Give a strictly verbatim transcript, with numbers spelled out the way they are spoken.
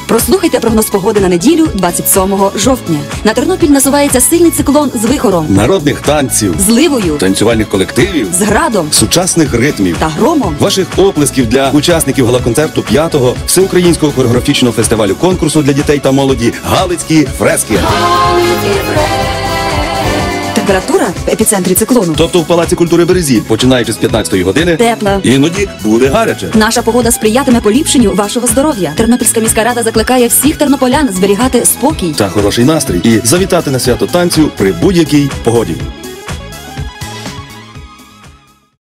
Прослухайте прогноз погоди на неділю двадцять сьомого жовтня. На Тернопіль насувається сильний циклон з вихором, Народних танців, зливою, танцювальних колективів, з градом сучасних ритмів та громом. Ваших оплесків для учасників галоконцерту п'ятого всеукраїнського хореографічного фестивалю конкурсу для дітей та молоді «Галицькі фрески». Температура в епіцентрі циклону Тобто в Палаці культури Березіль, починаючи з п'ятнадцятої години, тепла. іноді буде гаряче. Наша погода сприятиме поліпшенню вашого здоров'я. Тернопільська міська рада закликає всіх тернополян зберігати спокій. Та хороший настрій і завітати на свято танцю при будь-якій погоді.